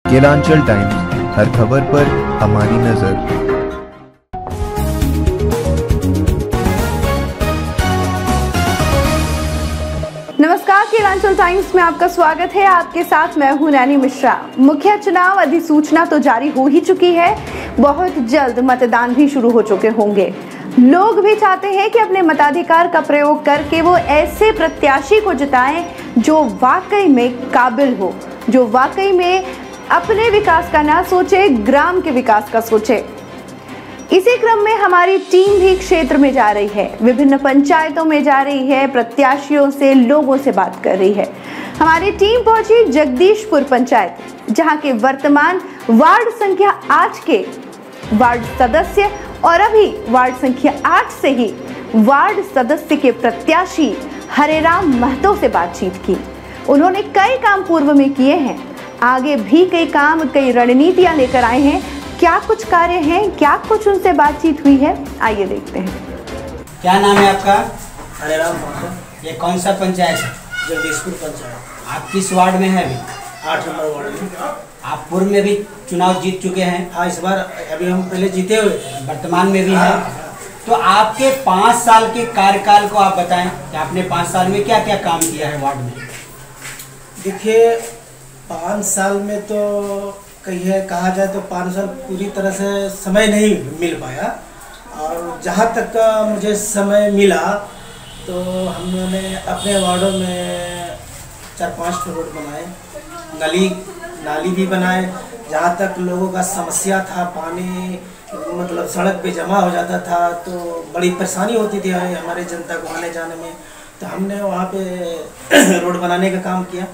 Kelanchal times, हर खबर पर हमारी नजर। नमस्कार, केलांचल टाइम्स में आपका स्वागत है। आपके साथ मैं हूं नैनी मिश्रा। मुख्य चुनाव अधिसूचना तो जारी हो ही चुकी है, बहुत जल्द मतदान भी शुरू हो चुके होंगे। लोग भी चाहते हैं कि अपने मताधिकार का प्रयोग करके वो ऐसे प्रत्याशी को जिताएं जो वाकई में काबिल हो, जो वाकई में अपने विकास का ना सोचे, ग्राम के विकास का सोचे। इसी क्रम में हमारी टीम भी क्षेत्र में जा रही है, विभिन्न पंचायतों में जा रही है, प्रत्याशियों से, लोगों से बात कर रही है। हमारी टीम पहुंची जगदीशपुर पंचायत, जहां के वर्तमान वार्ड संख्या 8 के वार्ड सदस्य और अभी वार्ड संख्या 8 से ही वार्ड सदस्य के प्रत्याशी हरेराम महतो से बातचीत की। उन्होंने कई काम पूर्व में किए हैं, आगे भी कई काम, कई रणनीतियां लेकर आए हैं। क्या कुछ कार्य हैं, क्या कुछ उनसे बातचीत हुई है, आइए देखते हैं। क्या नाम है आपका? हरेराम महतो। ये कौन सा पंचायत है? जगदीशपुर पंचायत। आप किस वार्ड में हैं अभी? 8 नंबर वार्ड में। आप पूर्व में भी चुनाव जीत चुके हैं? हाँ, इस बार अभी हम पहले जीते हुए थे, वर्तमान में भी हैं। तो आपके 5 साल के कार्यकाल को आप बताएं कि आपने 5 साल में क्या क्या काम किया है वार्ड में? देखिए 5 साल में तो कहा जाए तो 5 साल पूरी तरह से समय नहीं मिल पाया, और जहाँ तक का मुझे समय मिला तो हमने अपने वार्डों में 4-5 रोड बनाए, गली नाली भी बनाए। जहाँ तक लोगों का समस्या था, पानी मतलब सड़क पे जमा हो जाता था तो बड़ी परेशानी होती थी हमारे जनता को आने जाने में, तो हमने वहाँ पे रोड बनाने का काम किया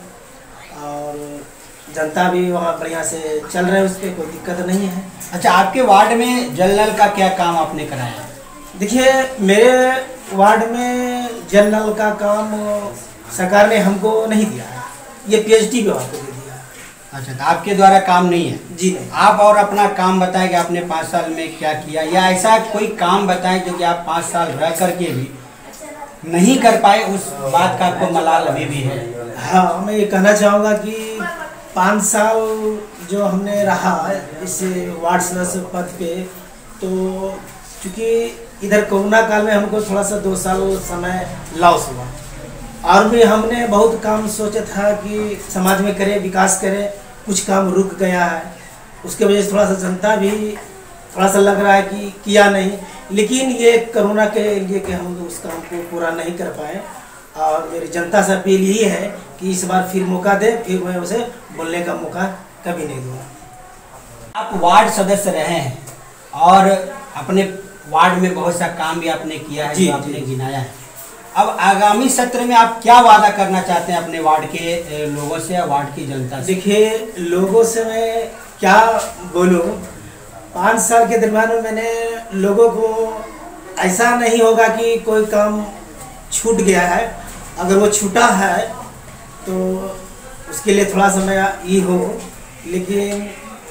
और जनता भी वहाँ बढ़िया से चल रहे हैं, उस पर कोई दिक्कत नहीं है। अच्छा, आपके वार्ड में जल नल का क्या काम आपने कराया? देखिए मेरे वार्ड में जल नल का काम सरकार ने हमको नहीं दिया है, ये पीएचडी विभाग को दे दिया है। अच्छा, तो आपके द्वारा काम नहीं है? जी नहीं। आप और अपना काम बताएं कि आपने 5 साल में क्या किया, या ऐसा कोई काम बताएं जो कि आप 5 साल रह करके भी नहीं कर पाए, उस बात का आपको मलाल अभी भी है? हाँ, मैं ये कहना चाहूँगा कि 5 साल जो हमने रहा इस वार्ड सदस्य पद पे, तो चूँकि इधर कोरोना काल में हमको थोड़ा सा 2 साल समय लॉस हुआ, और भी हमने बहुत काम सोचा था कि समाज में करें, विकास करें, कुछ काम रुक गया है, उसके वजह से थोड़ा सा जनता भी थोड़ा सा लग रहा है कि किया नहीं। लेकिन ये कोरोना के लिए कि हम उस काम को पूरा नहीं कर पाए, और मेरी जनता से अपील यही है कि इस बार फिर मौका दे, फिर मैं उसे बोलने का मौका कभी नहीं दूंगा। आप वार्ड सदस्य रहे हैं और अपने वार्ड में बहुत सा काम भी आपने किया है, जो आपने गिनाया है। अब आगामी सत्र में आप क्या वादा करना चाहते हैं अपने वार्ड के लोगों से या वार्ड की जनता से? देखिए लोगों से मैं क्या बोलूं, 5 साल के दरम्यान में मैंने लोगों को, ऐसा नहीं होगा कि कोई काम छूट गया है, अगर वो छूटा है तो उसके लिए थोड़ा समय ये हो, लेकिन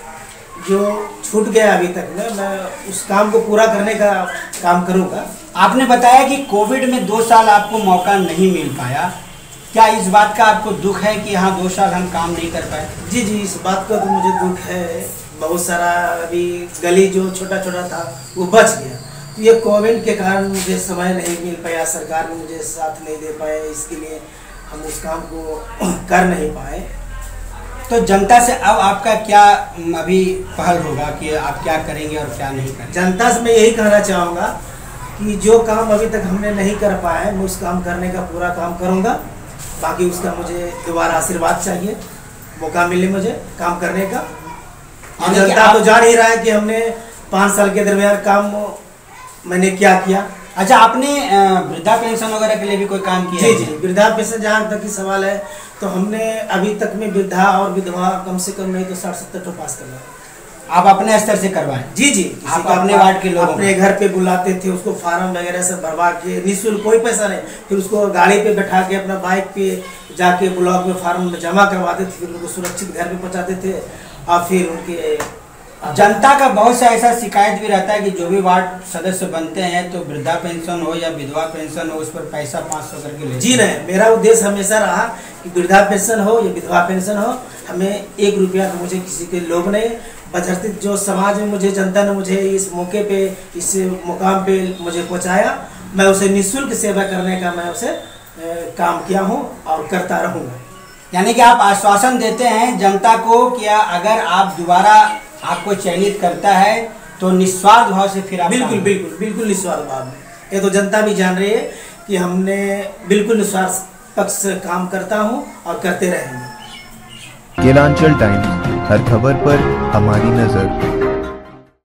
जो छूट गया अभी तक में, मैं उस काम को पूरा करने का काम करूँगा। आपने बताया कि कोविड में 2 साल आपको मौका नहीं मिल पाया, क्या इस बात का आपको दुख है कि हाँ 2 साल हम काम नहीं कर पाए? जी, इस बात का तो मुझे दुख है। बहुत सारा अभी गली जो छोटा छोटा था वो बच गया, तो ये कोविड के कारण मुझे समय नहीं मिल पाया, सरकार ने मुझे साथ नहीं दे पाए, इसके लिए हम उस काम को कर नहीं पाए। तो जनता से अब आपका क्या अभी पहल होगा कि आप क्या करेंगे और क्या नहीं करेंगे? जनता से मैं यही कहना चाहूँगा कि जो काम अभी तक हमने नहीं कर पाया है, मैं उस काम करने का पूरा काम करूँगा। बाकी उसका मुझे दोबारा आशीर्वाद चाहिए, मौका मिले मुझे काम करने का। और जनता तो जान ही रहा है कि हमने 5 साल के दरमियान काम मैंने क्या किया। अच्छा, आपने वृद्धा पेंशन वगैरह के लिए भी कोई काम किया? जी, वृद्धा पेंशन जहाँ तक की सवाल है तो हमने अभी तक में वृद्धा और विधवा कम से कम नहीं तो 60-70 तो पास करवाए। आप अपने स्तर से करवाएं? जी, आप अपने वार्ड के लोग अपने घर पे बुलाते थे, उसको फार्म वगैरह सब भरवा के निःशुल्क, कोई पैसा नहीं, फिर उसको गाड़ी पे बैठा के अपना बाइक पे जाके ब्लॉक में फार्म जमा करवाते थे, फिर उनको सुरक्षित घर पे पहुँचाते थे, और फिर उनके जनता का बहुत सा ऐसा शिकायत भी रहता है कि जो भी वार्ड सदस्य बनते हैं तो वृद्धा पेंशन हो या विधवा पेंशन हो, उस पर पैसा 500 करके ले। जी नहीं, मेरा उद्देश्य हमेशा रहा कि वृद्धा पेंशन हो या विधवा पेंशन हो, हमें 1 रुपया का मुझे किसी के लोभ नहीं। बशर्ते जो समाज में मुझे जनता ने मुझे इस मौके पे, इस मुकाम पे मुझे पहुँचाया, मैं उसे निःशुल्क सेवा करने का मैं उसे काम किया हूँ और करता रहूँगा। यानी कि आप आश्वासन देते हैं जनता को कि अगर आप दोबारा आपको चयनित करता है तो निस्वार्थ भाव से फिर आप बिल्कुल निस्वार्थ भाव में। ये तो जनता भी जान रही है कि हमने बिल्कुल निस्वार्थ पक्ष से काम करता हूँ और करते रहेंगे। केलांचल टाइम्स, हर खबर पर हमारी नजर।